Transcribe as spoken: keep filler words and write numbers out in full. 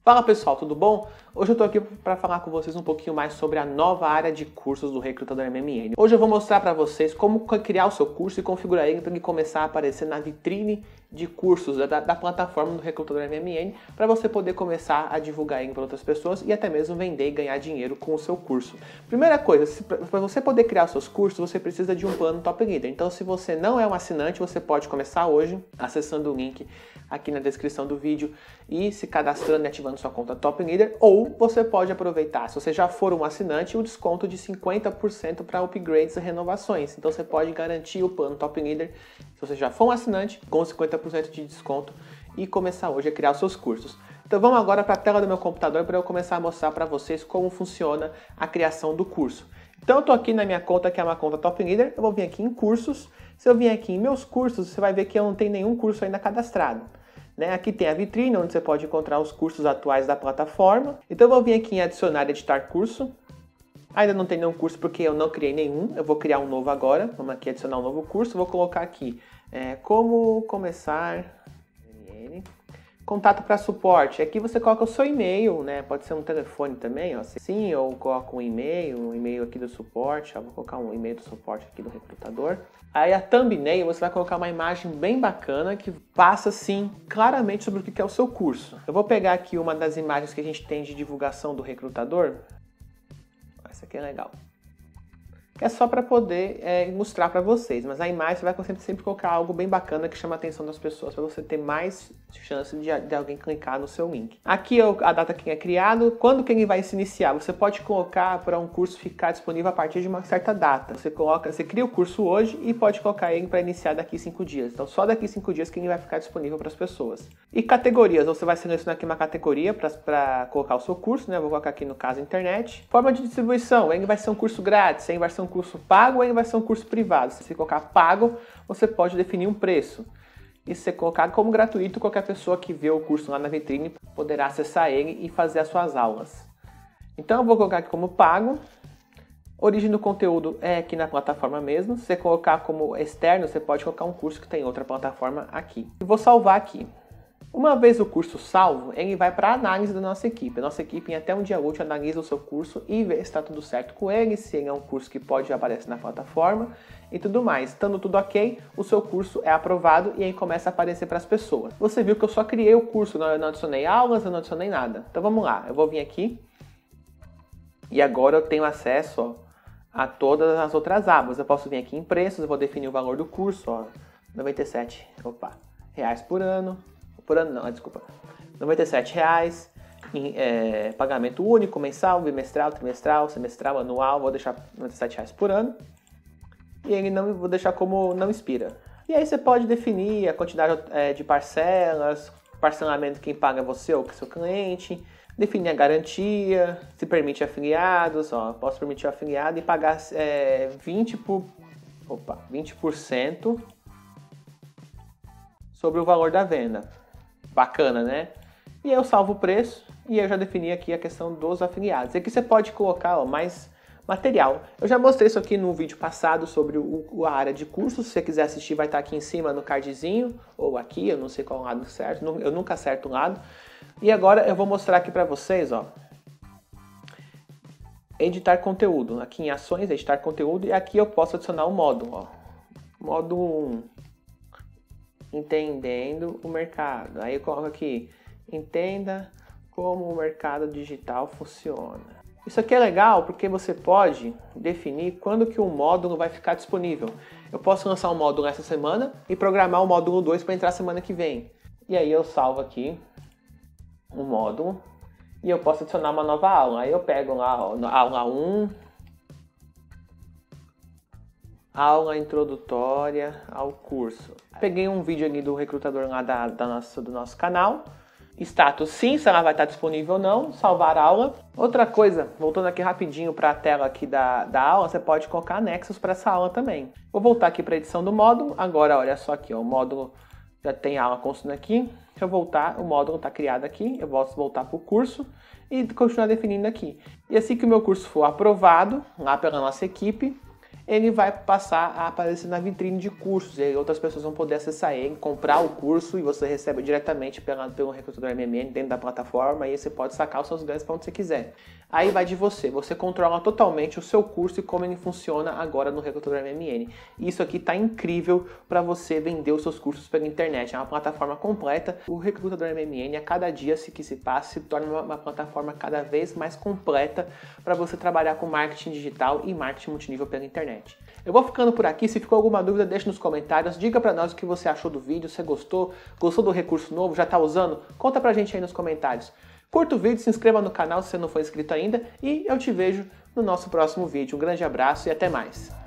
Fala pessoal, tudo bom? Hoje eu tô aqui para falar com vocês um pouquinho mais sobre a nova área de cursos do Recrutador M M N. Hoje eu vou mostrar para vocês como criar o seu curso e configurar ele para ele começar a aparecer na vitrine de cursos da, da plataforma do Recrutador M M N, para você poder começar a divulgar ele para outras pessoas e até mesmo vender e ganhar dinheiro com o seu curso. Primeira coisa, para você poder criar os seus cursos, você precisa de um plano Top Leader. Então, se você não é um assinante, você pode começar hoje acessando o link aqui na descrição do vídeo e se cadastrando e ativando sua conta Top Leader, ou você pode aproveitar, se você já for um assinante, o desconto de cinquenta por cento para upgrades e renovações. Então você pode garantir o plano Top Leader se você já for um assinante com cinquenta por cento de desconto e começar hoje a criar os seus cursos. Então vamos agora para a tela do meu computador para eu começar a mostrar para vocês como funciona a criação do curso. Então eu estou aqui na minha conta, que é uma conta Top Leader, eu vou vir aqui em cursos. Se eu vir aqui em meus cursos, você vai ver que eu não tenho nenhum curso ainda cadastrado. Né? Aqui tem a vitrine, onde você pode encontrar os cursos atuais da plataforma. Então eu vou vir aqui em adicionar e editar curso. Ainda não tem nenhum curso porque eu não criei nenhum, eu vou criar um novo agora. Vamos aqui adicionar um novo curso, vou colocar aqui é, como começar... Contato para suporte, aqui você coloca o seu e-mail, né? Pode ser um telefone também, ó. Sim, eu coloco um e-mail, um e-mail aqui do suporte, ó. Vou colocar um e-mail do suporte aqui do recrutador. Aí a thumbnail, você vai colocar uma imagem bem bacana que passa, sim, claramente sobre o que é o seu curso. Eu vou pegar aqui uma das imagens que a gente tem de divulgação do recrutador. Essa aqui é legal. É só para poder é, mostrar para vocês, mas a imagem você vai sempre, sempre colocar algo bem bacana que chama a atenção das pessoas, para você ter mais chance de, de alguém clicar no seu link. Aqui é a data que é criado, quando que ele vai se iniciar. Você pode colocar para um curso ficar disponível a partir de uma certa data. Você coloca, você cria o curso hoje e pode colocar ele para iniciar daqui cinco dias. Então só daqui cinco dias que ele vai ficar disponível para as pessoas. E categorias, você vai selecionar aqui uma categoria para colocar o seu curso, né? Eu vou colocar aqui no caso internet. Forma de distribuição, ele vai ser um curso grátis, ele vai ser um curso pago ou ele vai ser um curso privado. Se você colocar pago, você pode definir um preço. E se você colocar como gratuito, qualquer pessoa que vê o curso lá na vitrine poderá acessar ele e fazer as suas aulas. Então eu vou colocar aqui como pago. Origem do conteúdo é aqui na plataforma mesmo. Se você colocar como externo, você pode colocar um curso que tem outra plataforma aqui. E vou salvar aqui. Uma vez o curso salvo, ele vai para a análise da nossa equipe. A nossa equipe, em até um dia útil, analisa o seu curso e vê se está tudo certo com ele, se ele é um curso que pode aparecer na plataforma e tudo mais. Estando tudo ok, o seu curso é aprovado e aí começa a aparecer para as pessoas. Você viu que eu só criei o curso, eu não adicionei aulas, eu não adicionei nada. Então vamos lá, eu vou vir aqui e agora eu tenho acesso ó, a todas as outras abas. Eu posso vir aqui em preços, eu vou definir o valor do curso, ó, noventa e sete opa, reais por ano. Por ano não, desculpa, noventa e sete reais, em, é, pagamento único, mensal, bimestral, trimestral, semestral, anual, vou deixar noventa e sete reais por ano, e ele não vou deixar como não expira. E aí você pode definir a quantidade é, de parcelas, parcelamento quem paga é você ou seu cliente, definir a garantia, se permite afiliados, ó, posso permitir o afiliado e pagar é, vinte por cento, opa, vinte por cento sobre o valor da venda. Bacana, né? E aí eu salvo o preço e eu já defini aqui a questão dos afiliados. E aqui você pode colocar ó, mais material. Eu já mostrei isso aqui no vídeo passado sobre o, a área de cursos. Se você quiser assistir, vai estar aqui em cima no cardzinho ou aqui, eu não sei qual lado certo, eu nunca acerto o lado. E agora eu vou mostrar aqui para vocês, ó, editar conteúdo. Aqui em ações, editar conteúdo, e aqui eu posso adicionar um módulo, ó. Módulo um. Entendendo o mercado. Aí eu coloco aqui, entenda como o mercado digital funciona. Isso aqui é legal porque você pode definir quando que um módulo vai ficar disponível. Eu posso lançar um módulo essa semana e programar o módulo dois para entrar semana que vem. E aí eu salvo aqui um módulo e eu posso adicionar uma nova aula. Aí eu pego lá, ó, aula um, aula introdutória ao curso. Peguei um vídeo ali do recrutador lá da, da nosso, do nosso canal. Status sim, se ela vai estar disponível ou não. Salvar aula. Outra coisa, voltando aqui rapidinho para a tela aqui da, da aula, você pode colocar anexos para essa aula também. Vou voltar aqui para a edição do módulo. Agora, olha só aqui, ó, o módulo já tem a aula constando aqui. Se eu voltar, o módulo está criado aqui. Eu posso voltar para o curso e continuar definindo aqui. E assim que o meu curso for aprovado lá pela nossa equipe, ele vai passar a aparecer na vitrine de cursos, e aí outras pessoas vão poder acessar ele, comprar o curso e você recebe diretamente pela, pelo recrutador M M N dentro da plataforma, e aí você pode sacar os seus ganhos para onde você quiser. Aí vai de você, você controla totalmente o seu curso e como ele funciona agora no recrutador M M N. Isso aqui tá incrível para você vender os seus cursos pela internet, é uma plataforma completa. O recrutador M M N, a cada dia que se passa, se torna uma, uma plataforma cada vez mais completa para você trabalhar com marketing digital e marketing multinível pela internet. Eu vou ficando por aqui, se ficou alguma dúvida deixe nos comentários, diga para nós o que você achou do vídeo, se gostou, gostou do recurso novo, já tá usando? Conta pra gente aí nos comentários. Curta o vídeo, se inscreva no canal se você não for inscrito ainda e eu te vejo no nosso próximo vídeo. Um grande abraço e até mais!